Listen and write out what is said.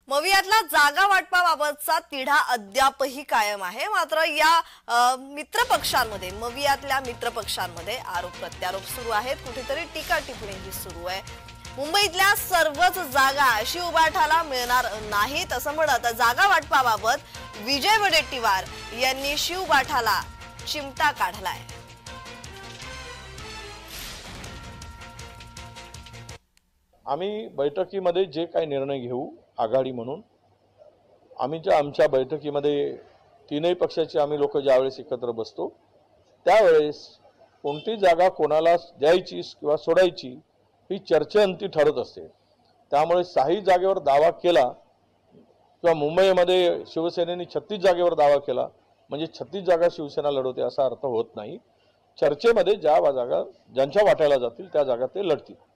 मवियातला जागा वाटपाबाबतचा तिढा अद्यापही कायम आहे। मात्र या मित्रपक्षांमध्ये मवियातल्या मित्रपक्षांमध्ये आरोप प्रत्यारोप सुरू आहेत। कुठेतरी टीका टिप्पणीही सुरू आहे। मुंबईतल्या सर्वच जागा शिवबाठाला मिळणार नाहीत असं म्हणत जागा वाटपाबाबत विजय वडेट्टीवार यांनी शिवबाठाला चिमटा काढलाय। आम्ही बैठकीमध्ये जे काही निर्णय घेऊ आघाडी म्हणून आमच्या बैठकीमध्ये तीनही पक्षाचे आम्ही लोक ज्यावेळेस एकत्र बसतो त्यावेळेस कोणती जागा कोणाला द्यायची किंवा सोडायची ही चर्चेअंती ठरत असते। त्यामुळे 6 जागेवर दावा केला किंवा मुंबईमध्ये शिवसेनेने 36 जागेवर दावा केला म्हणजे 36 जागा शिवसेना लढवते असा अर्थ होत नाही। चर्चेमध्ये ज्या जागा ज्यांच्या वाट्याला जातील त्या जागा ते लढतील।